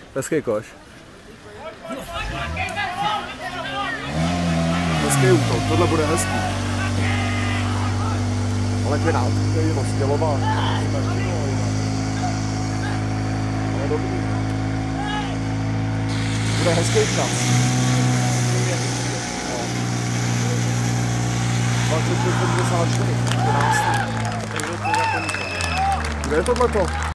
Hezký koš. Hezký útok, tohle bude hezký. Ale Kvěnát, který rozdělová. Ale dobrý. Bude hezký čas. 24, 74, 12. Kde je tohleto?